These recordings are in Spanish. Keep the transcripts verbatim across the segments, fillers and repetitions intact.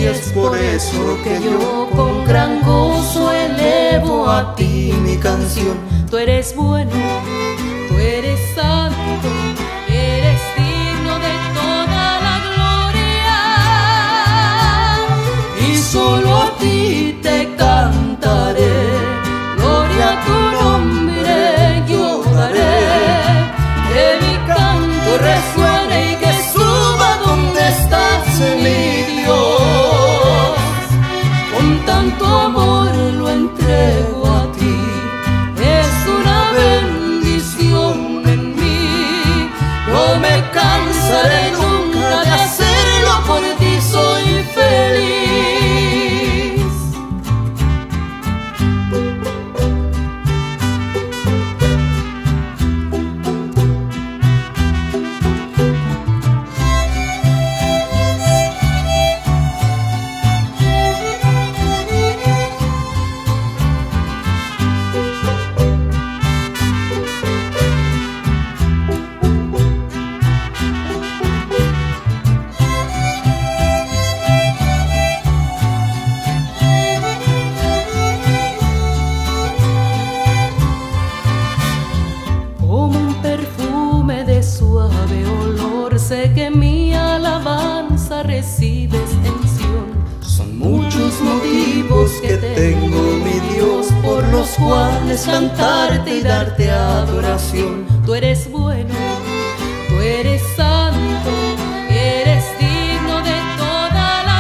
y es por eso que yo con gran gozo elevo a ti mi canción. Tú eres bueno, tú eres santo, eres digno de toda la gloria, y solo a ti te cantaré, gloria a tu nombre yo daré, que mi canto resuene y que suba donde estás, mi Dios. Con tanto amor lo entrego a ti, es una bendición en mí. No me cansaré nunca de hacerlo, por ti soy feliz. Sé que mi alabanza recibe extensión. Son muchos motivos que tengo, mi Dios, por los cuales cantarte y darte adoración. Tú eres bueno, tú eres santo, eres digno de toda la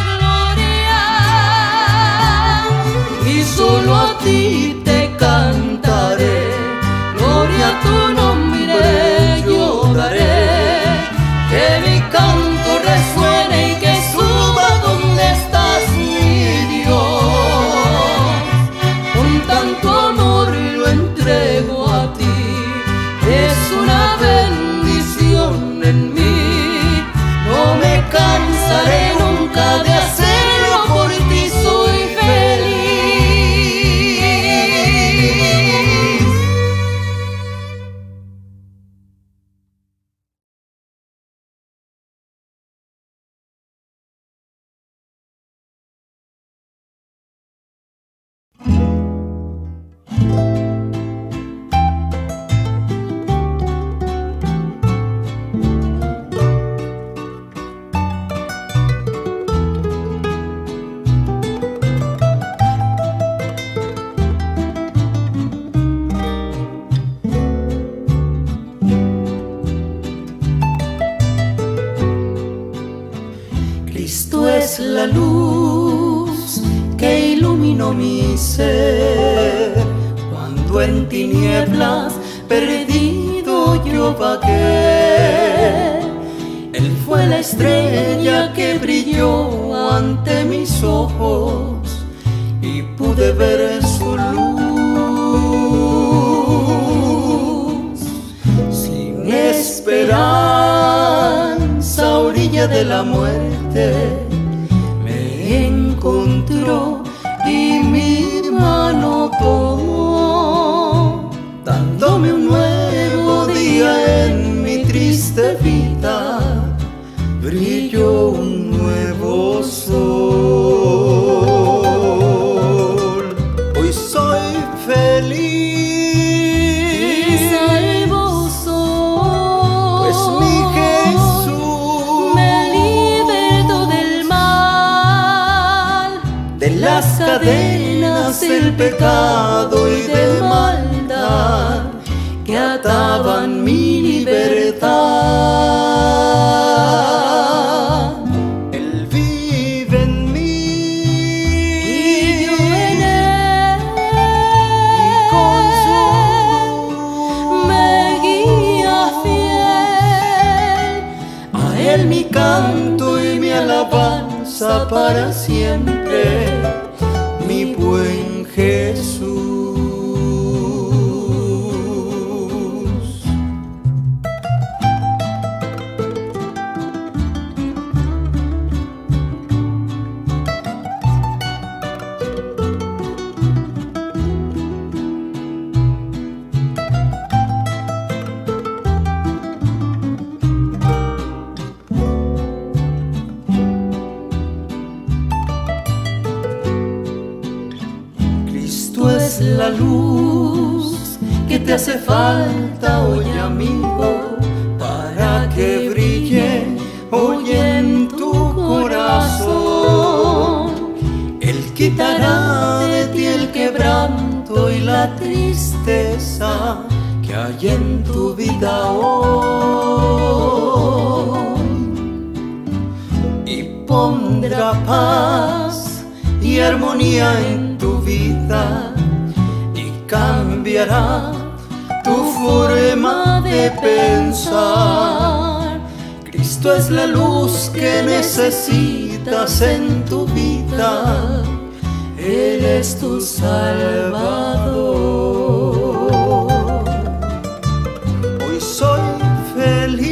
gloria, y solo a ti te cantaré, gloria a tu nombre yo daré, que mi canto resuene y que suba donde estás, mi Dios. Con tanto amor lo entrego a ti, es una bendición en mí. No me cansaré nunca de hacerlo, por ti soy feliz. Cristo es la luz que iluminó mi ser, cuando en tinieblas perdido yo vagué. Él fue la estrella que brilló ante mis ojos y pude ver su luz. Sin esperanza a orilla de la muerte me encontró y mi mano tomó, dándome un nuevo día en mi triste vida. Brilló un nuevo sol. Hoy soy feliz, Salvo soy, pues mi Jesús me libertó del mal, de las cadenas del pecado y de maldad que ataban mi libertad. Él vive en mí y yo en él, y con su luz me guía fiel. a él mi canto y mi alabanza para siempre, mi buen Jesús. es la luz que te hace falta hoy, amigo, para que brille hoy en tu corazón. Él quitará de ti el quebranto y la tristeza que hay en tu vida hoy, y pondrá paz y armonía en tu vida, y cambiará tu forma de pensar. Cristo es la luz que necesitas en tu vida, Él es tu Salvador. Hoy soy feliz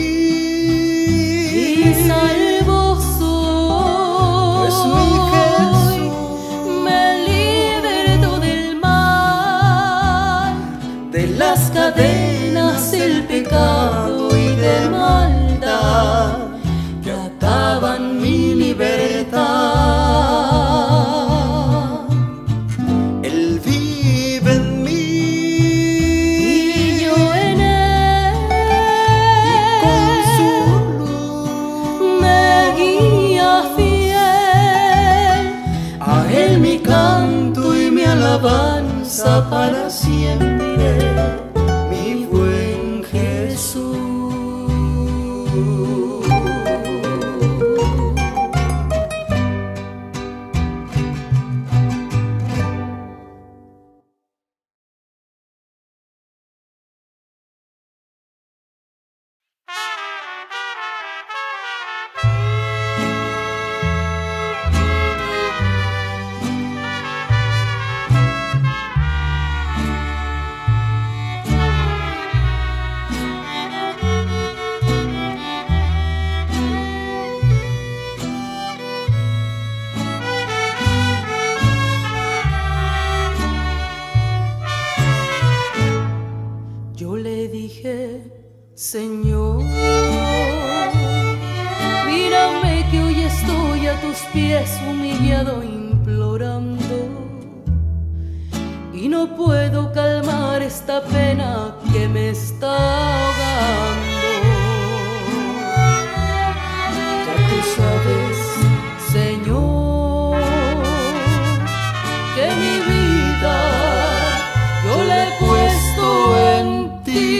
y salvo soy, pues mi Jesús me liberto del mal, de las cadenas del pecado y de maldad que ataban mi libertad. Él vive en mí y yo en él, y con su luz me guía fiel. a Él mi canto y mi alabanza para siempre, mi buen Jesús. Yo le dije, Señor, mírame que hoy estoy a tus pies humillado implorando, y no puedo calmar esta pena que me está ahogando. Ya tú sabes, Señor, que mi vida yo le he puesto en ti,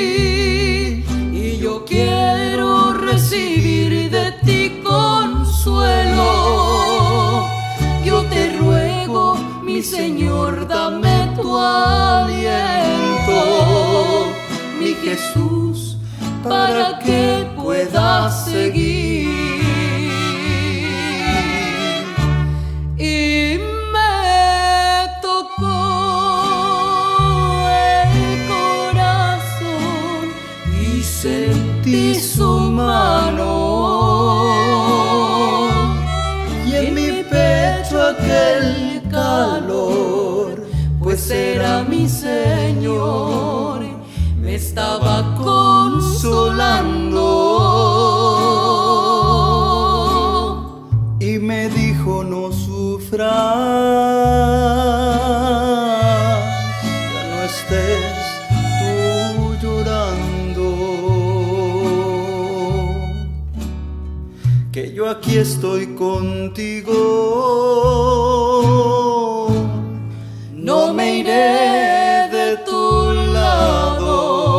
y yo quiero recibir de ti consuelo. Yo te ruego, mi Señor, dame tu aliento, mi Jesús, para que pueda seguir. Y me tocó el corazón y sentí su mano, Y en mi pecho aquel calor, pues era mi Señor, me estaba consolando. y me dijo: no sufras, ya no estés tú llorando, que yo aquí estoy contigo, no me iré de tu lado.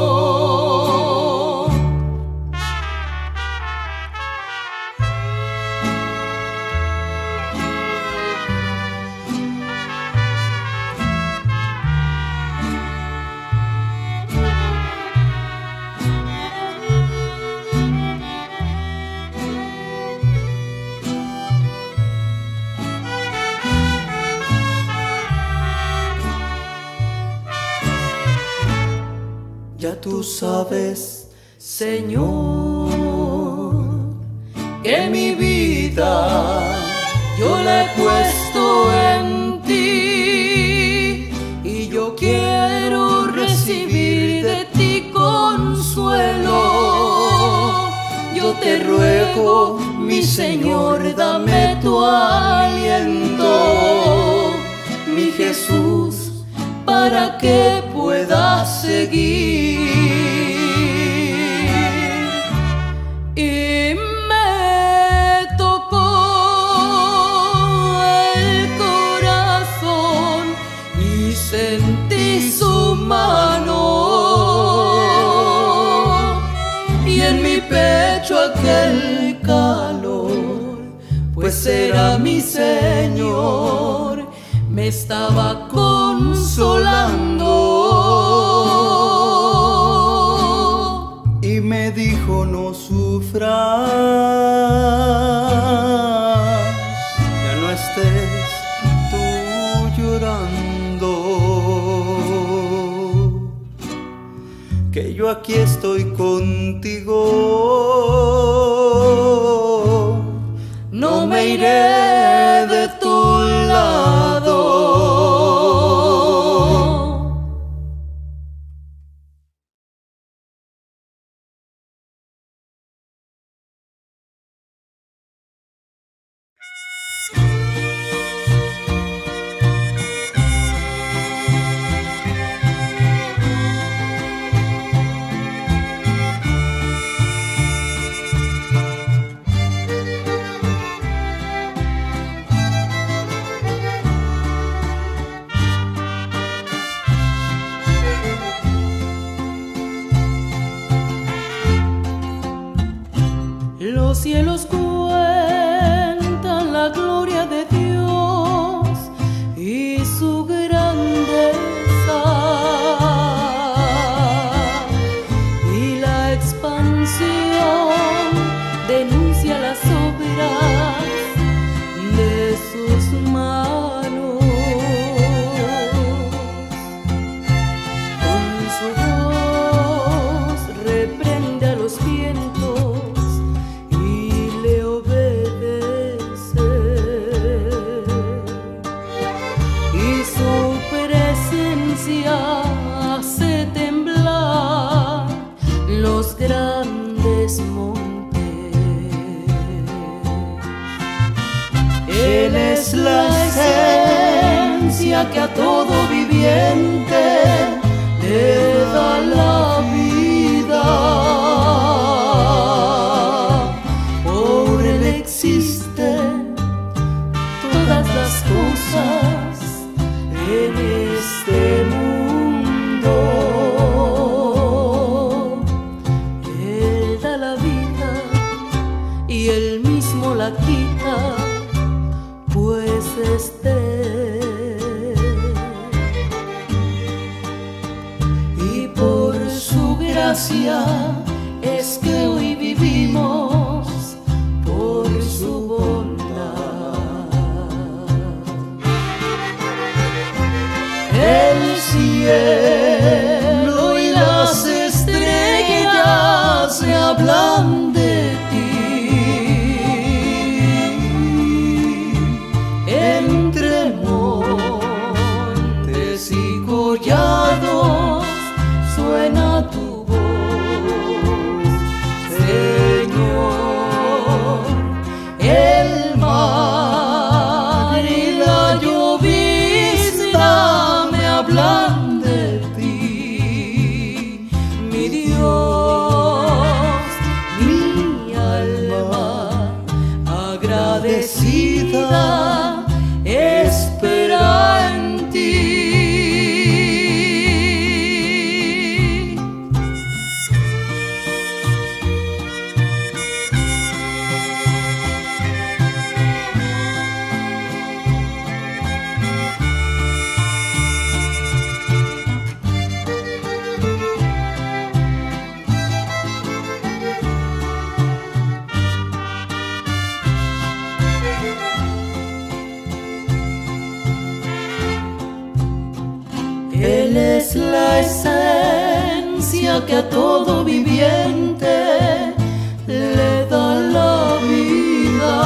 Ya tú sabes, Señor, que mi vida yo la he puesto en ti, y yo quiero recibir de ti consuelo. Yo te ruego, mi Señor, dame tu aliento, mi Jesús, para que pueda seguir. Y me tocó el corazón y sentí su mano, y en mi pecho aquel calor, pues era mi Señor, me estaba consolando. Y me dijo: no sufras, ya no estés tú llorando, que yo aquí estoy contigo, no me iré de tu lado. Los cielos cuentan la gloria de Dios y su grandeza, y la expansión denuncia las obras de sus manos. Con su voz reprende a los vientos y le obedece, y su presencia hace temblar los grandes montes. Él es la esencia que a todo viviente le da la vida. Por él existen todas las cosas en este mundo. Él da la vida y él mismo la quita, pues este. Y por su gracia es que hoy vivimos, por su bondad. El cielo y las estrellas me hablan de ti. Entre montes y collados suena tu voz, Señor. El mar y la llovizna me hablan de ti, mi Dios. Mi alma agradecida espera en ti. Él es la esencia que a todo viviente le da la vida.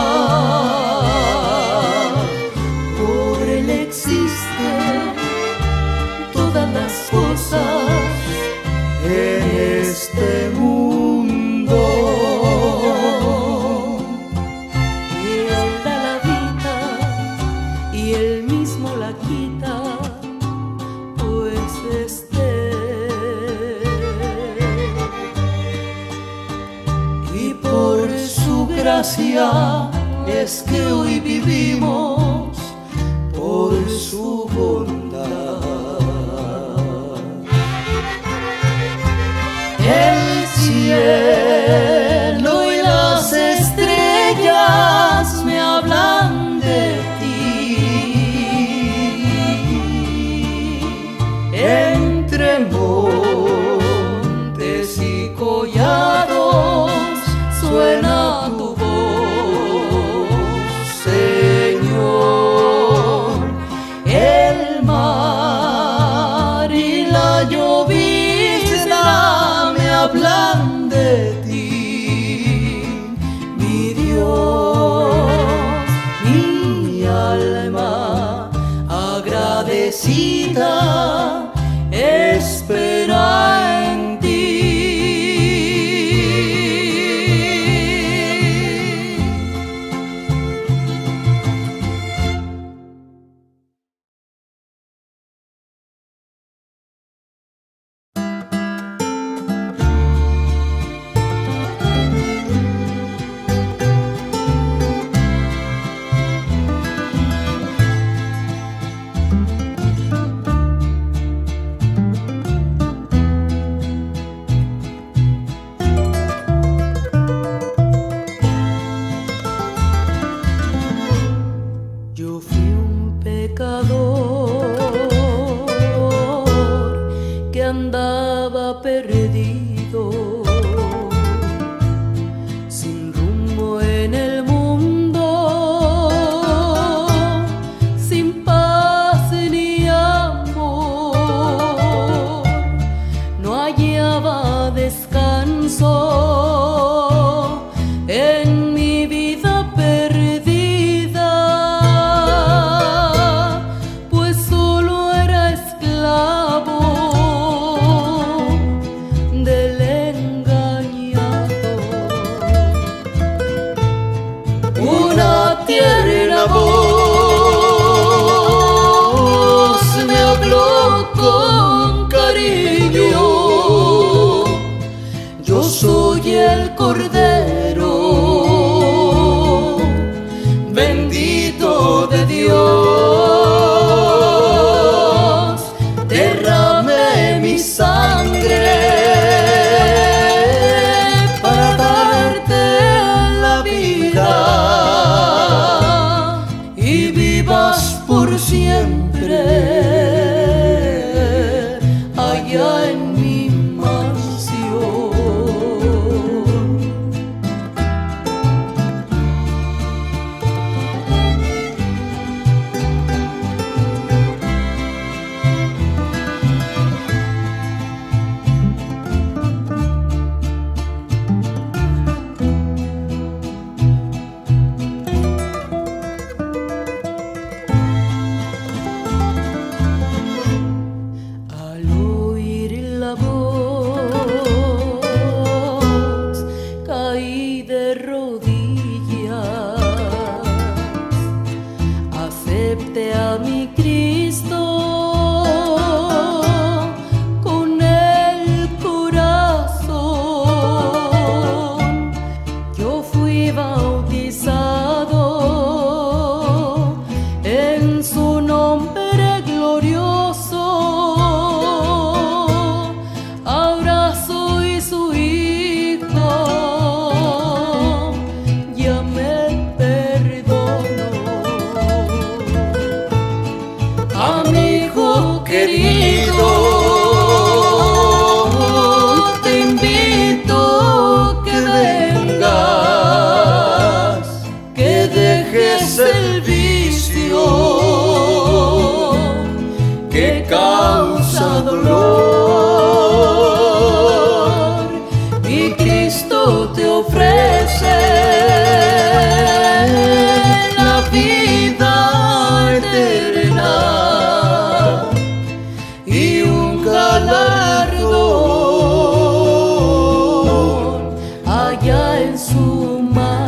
Por él existen todas las cosas en este mundo. Él da la vida y él mismo la quita, pues gracia es que hoy vivimos por su bondad. El cielo y las estrellas me hablan de ti. Entre montes y collados suena tu voz, Señor. El mar y la llovizna me hablan de ti, mi Dios, mi alma agradecida espera en ti. Yo fui un pecador que andaba perdido, sin rumbo en el mundo, sin paz ni amor, no hallaba descanso en mi vida perdida. Una tierna voz me habló con cariño. Yo soy el Cordero bendito de Dios. Derramé mi sangre para darte la vida y vivas por siempre allá en mi mansión. Caí de rodillas, acepté a mi Cristo con el corazón. Yo fui bautizado en su nombre glorioso. Ahora soy su hijo, ya me perdono. Amigo querido, te invito que vengas, que dejes el vicio que causa dolor. Mi Cristo te ofrece la vida eterna y un galardón allá en su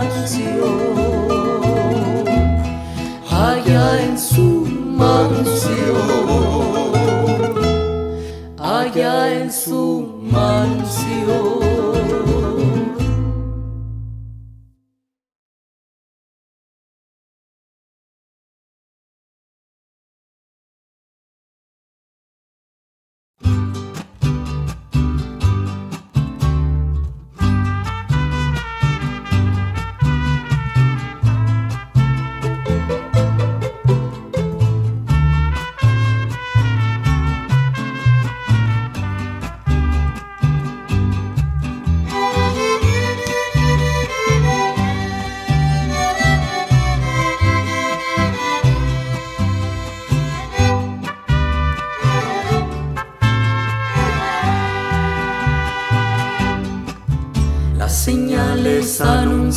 mansión, allá en su mansión, allá en su mansión.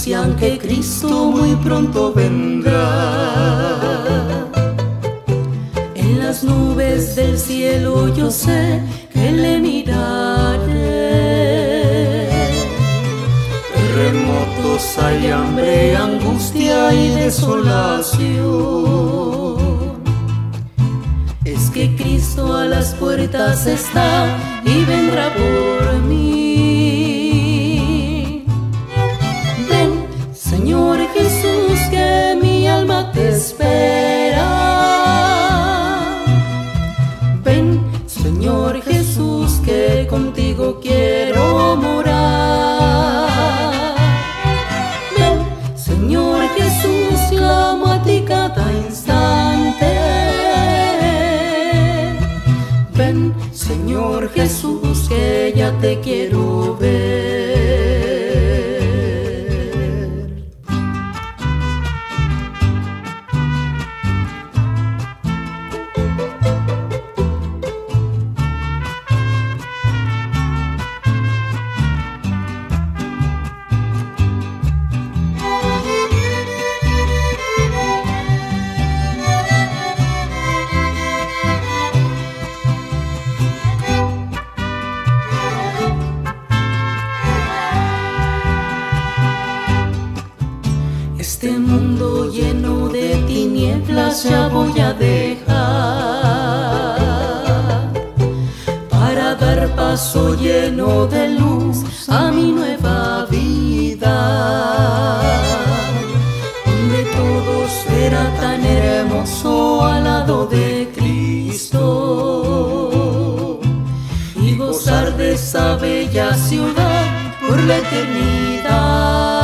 anuncian que Cristo muy pronto vendrá. En las nubes del cielo yo sé que le miraré. Terremotos hay, hambre, angustia y desolación. Es que Cristo a las puertas está y vendrá por mí. Ven, Señor Jesús, que mi alma te espera. Ven, Señor Jesús, que contigo quiero morar. Ven, Señor Jesús, clamo a ti cada instante. Ven, Señor Jesús, que ya te quiero ver. Este mundo lleno de tinieblas ya voy a dejar para dar paso lleno de luz a mi nueva vida, donde todo será tan hermoso al lado de Cristo y gozar de esa bella ciudad por la eternidad.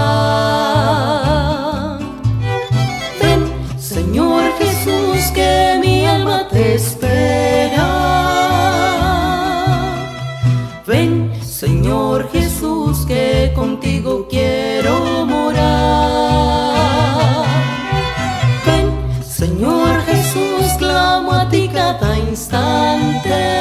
Señor Jesús, que mi alma te espera. Ven, Señor Jesús, que contigo quiero morar. Ven, Señor Jesús, clamo a ti cada instante.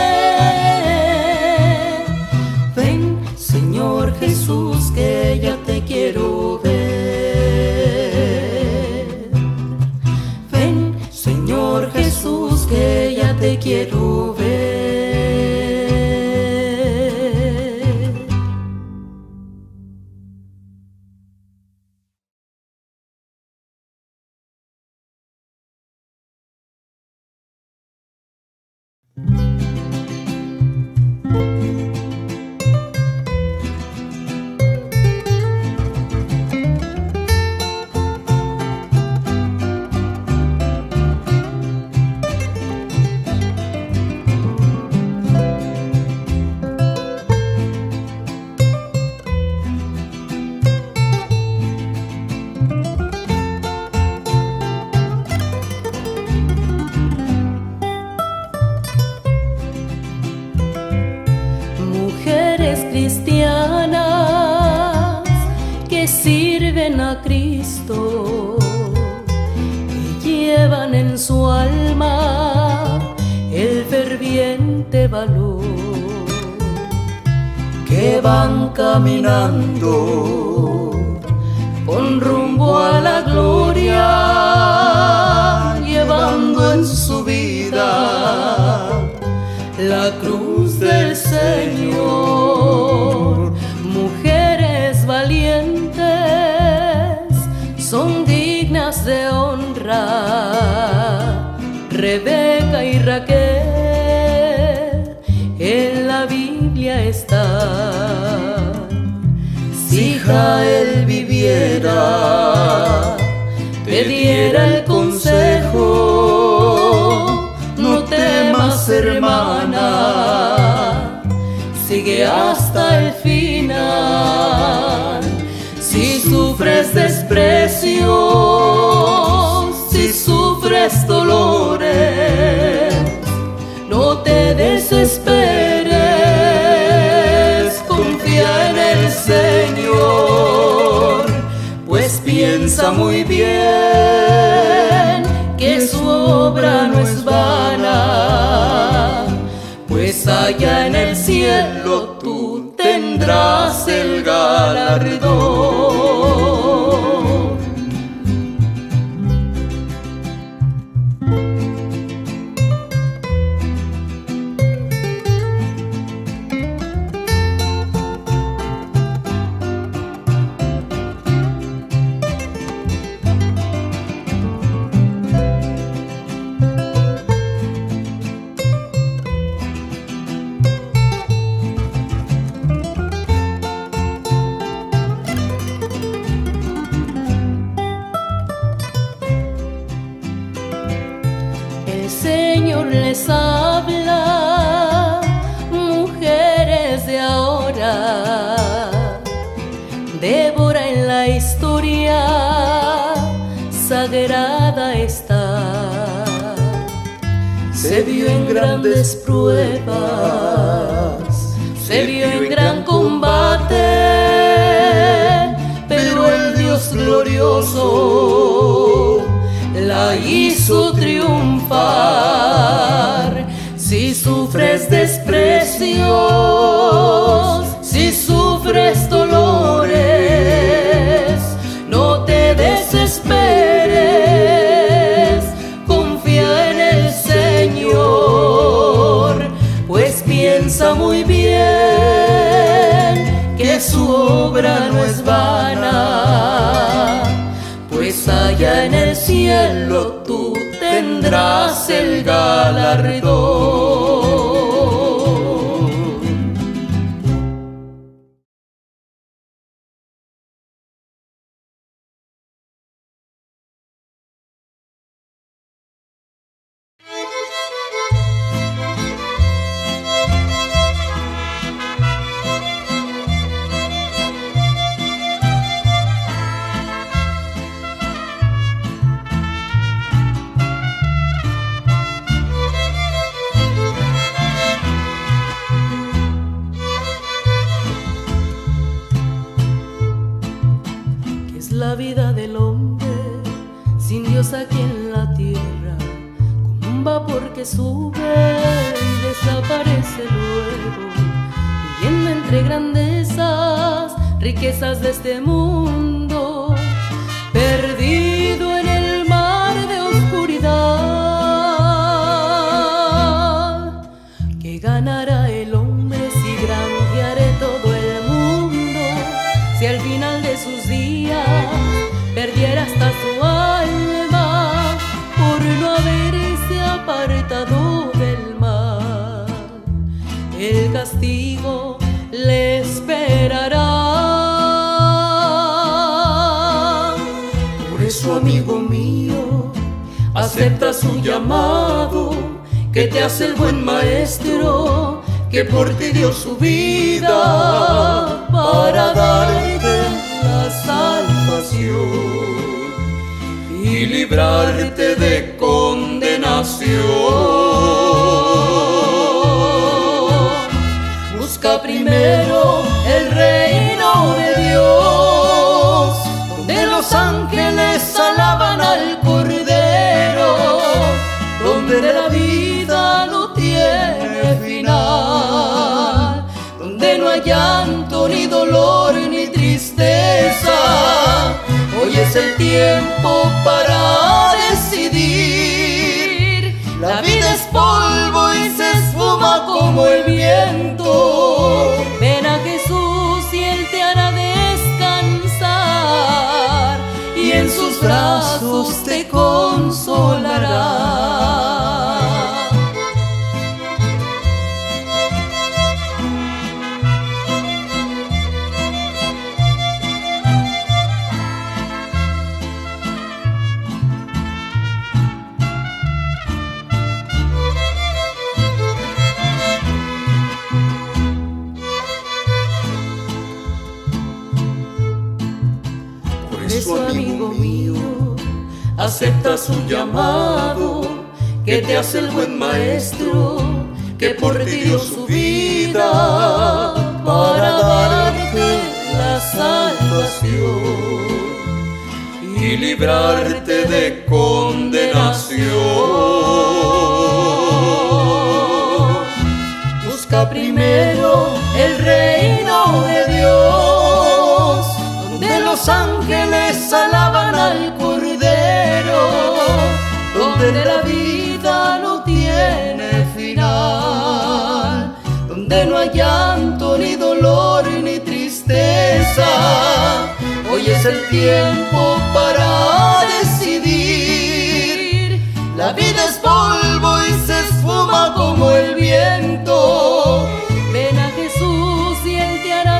Ven, Señor Jesús, que ya te quiero ver. Señor Jesús, que ya te quiero ver. Cristianas que sirven a Cristo, que llevan en su alma el ferviente valor, que van caminando con rumbo a la gloria, llevando en su vida la cruz del Señor. Mujeres valientes son dignas de honra. Rebeca y Raquel en la Biblia están. Si Jael viviera, te diera el consejo: no temas, hermana, sigue hasta el final. Si sufres desprecio, si sufres dolores, no te desesperes, confía en el Señor, pues piensa muy bien que su obra no es vana, pues allá en el cielo tú tendrás el galardón. el Señor les habla, mujeres de ahora, devora en la historia sagrada está. Se vio en grandes pruebas, se vio en gran combate, pero el Dios glorioso la hizo triunfar. Si sufres desprecios, si sufres dolores, no te desesperes, confía en el Señor, pues piensa muy bien que su obra no es vana, pues allá en el cielo tú tendrás el galardón. La vida del hombre sin Dios aquí en la tierra, como un vapor que sube y desaparece luego, viviendo entre grandezas, riquezas de este mundo, perdido en el mar de oscuridad. ¿Qué ganará el hombre si granjeare todo el mundo, si al final de sus días perdiera hasta su alma por no haberse apartado del mal? El castigo le esperará. Por eso, amigo mío, acepta su llamado, que te hace el buen maestro, que por ti dio su vida para darte la salvación y librarte de condenación. Busca primero el reino de Dios, donde los ángeles alaban al Cordero, donde la vida no tiene final, donde no hay llanto, ni dolor, ni tristeza. Hoy es el tiempo para decidir. La vida es polvo y se esfuma como el viento. Ven a Jesús y Él te hará descansar, y en sus brazos te consolará. Por eso, amigo mío, acepta su llamado, que te hace el buen maestro, que por ti dio su vida para darte la salvación y librarte de condenación. Busca primero el reino de Dios, donde los ángeles alaban al Cordero, donde la vida no tiene final, donde no hay llanto, ni dolor, ni tristeza. Hoy es el tiempo para decidir. La vida es polvo y se esfuma como el viento. Ven a Jesús y Él te hará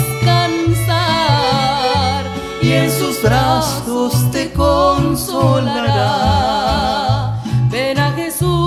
descansar, y en sus brazos te consolará. Ven a Jesús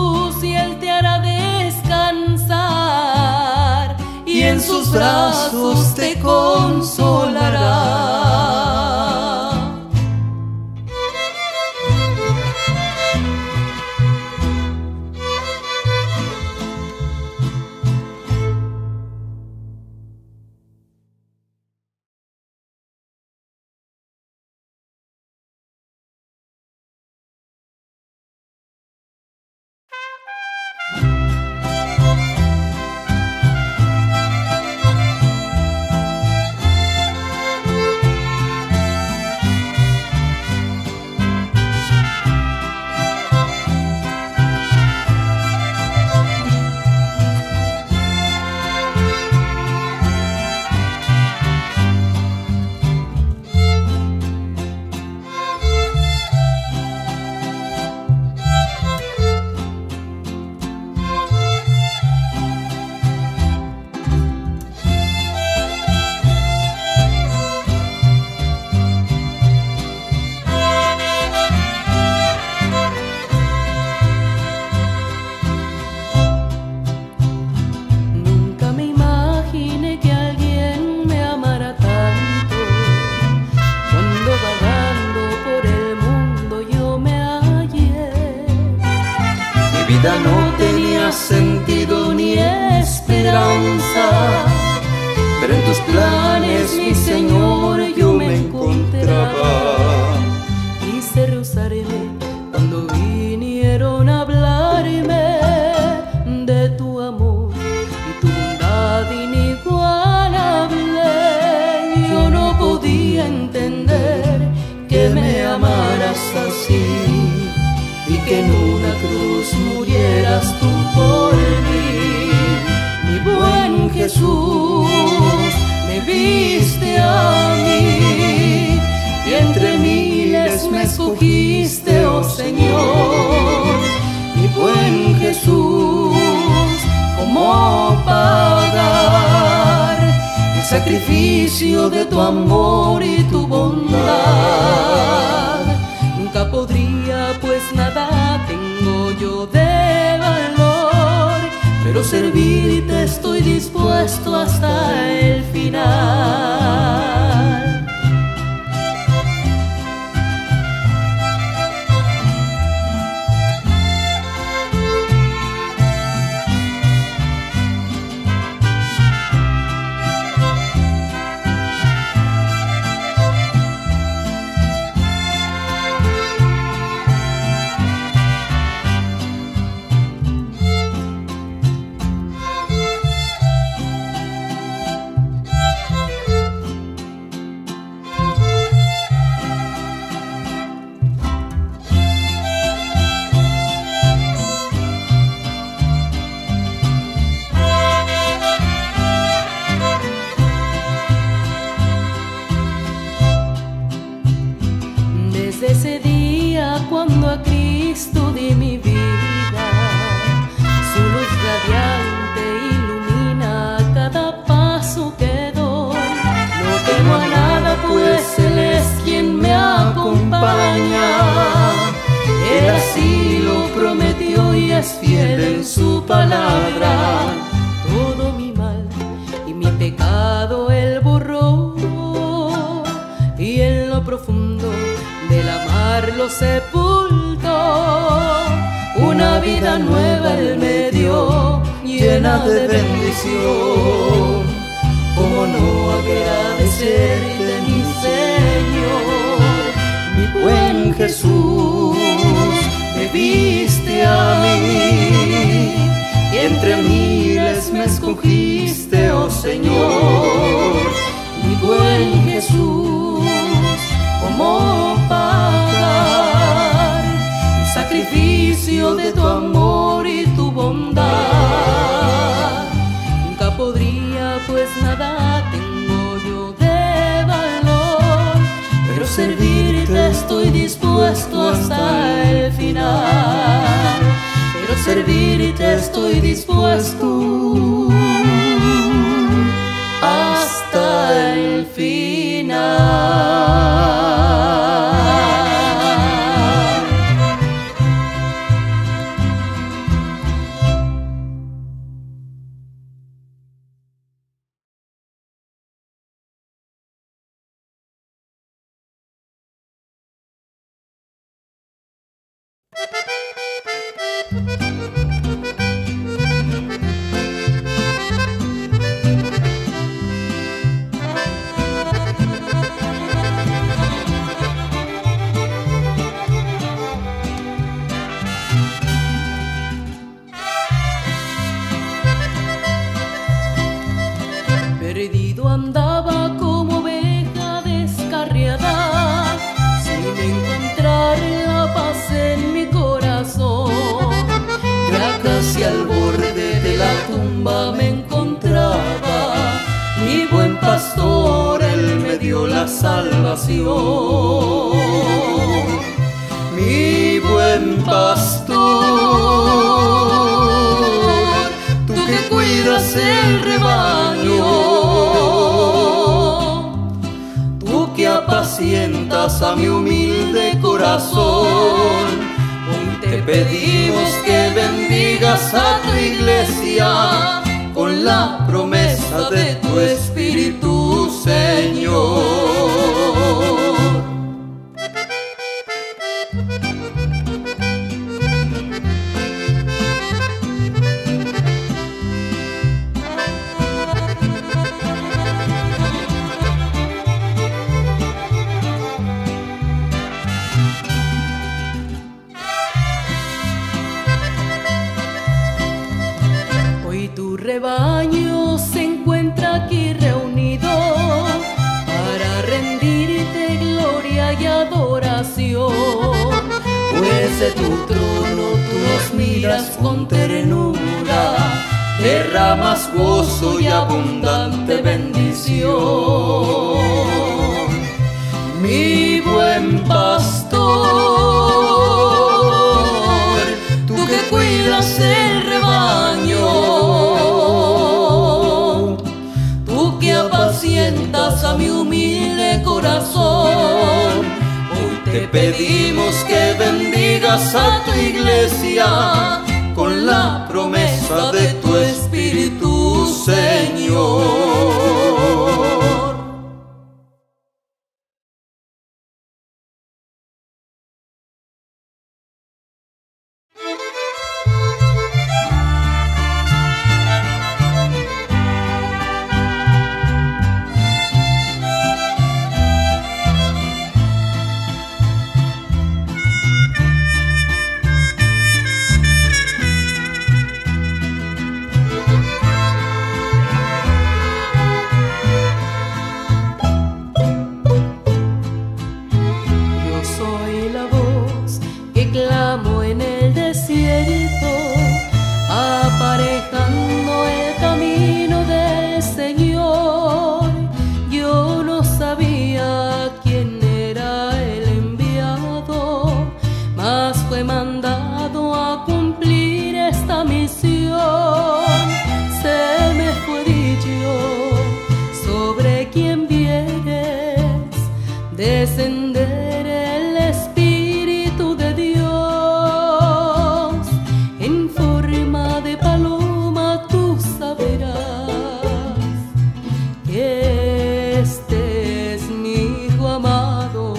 vida no tenía sentido ni esperanza, pero en tus planes, mi Señor, yo me encontraba. Quise rehusarme cuando vinieron a hablarme de tu amor y tu bondad inigualable. Yo no podía entender que me amaras así y que en una cruz murieras tú por mí. Mi buen Jesús, me viste a mí y entre miles me escogiste, oh Señor. Mi buen Jesús, ¿cómo pagar el sacrificio de tu amor y tu bondad? Nunca podría, pues nada tengo yo de valor, pero servirte estoy dispuesto hasta el final. Ese día cuando a Cristo di mi vida, su luz radiante ilumina cada paso que doy. No temo a nada, pues Él es quien me acompaña. Él así lo prometió y es fiel en su palabra. Todo mi mal y mi pecado Él borró, y en lo profundo del amar lo sepultó. Una vida nueva Él me dio, llena de bendición. ¿Cómo no agradecerte, mi Señor? Mi buen Jesús, me viste a mí y entre miles me escogiste, oh Señor. Mi buen Jesús, ¿cómo pagar el sacrificio de tu amor y tu bondad? Nunca podría, pues nada tengo yo de valor, pero servirte estoy dispuesto hasta el final. Pero servirte estoy dispuesto hasta el final. Perdido andaba como oveja descarriada, sin encontrar la paz en mi corazón. Ya casi al borde de la tumba me encontraba, mi buen pastor, Él me dio la salvación. Mi buen pastor, tú que cuidas el rebaño, que apacientas a mi humilde corazón, hoy te pedimos que bendigas a tu iglesia con la promesa de tu Espíritu, Señor. rebaño se encuentra aquí reunido para rendirte gloria y adoración. Pues de tu trono tú nos miras con ternura, derramas gozo y abundante bendición. Mi buen pastor, tú que cuidas el rebaño, tú que apacientas a mi humilde corazón, hoy te pedimos que bendigas a tu iglesia con la promesa de tu Espíritu, Señor. Descender el Espíritu de Dios en forma de paloma, tú saberás que este es mi Hijo amado.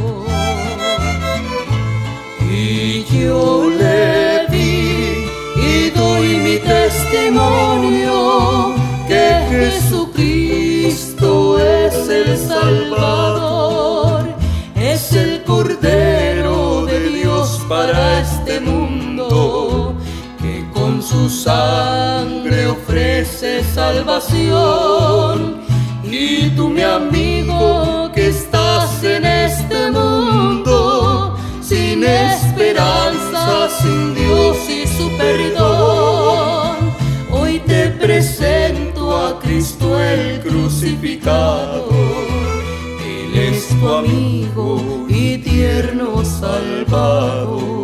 Y yo le di y doy mi testimonio que Jesucristo es el Salvador, es el Cordero de Dios para este mundo, que con su sangre ofrece salvación. Y tú, mi amigo, que estás en este mundo, sin esperanza, sin Dios y su perdón, hoy te presento a Cristo el crucificado. Él es tu amigo y tierno Salvador.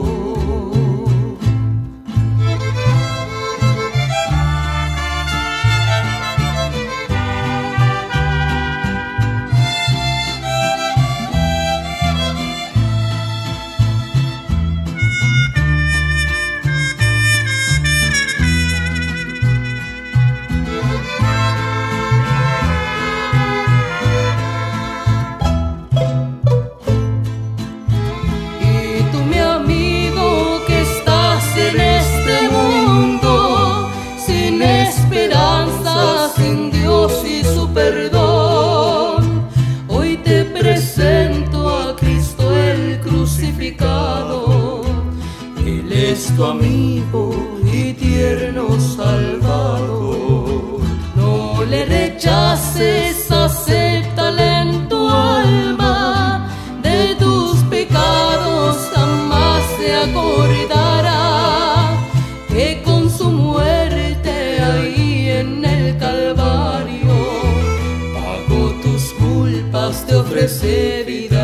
Perdón, hoy te presento a Cristo el crucificado. Él es tu amigo y tierno Salvador. No le rechaces, acéptale en tu alma. De tus pecados jamás se acordará, que con su muerte ahí en el Calvario te ofrece vida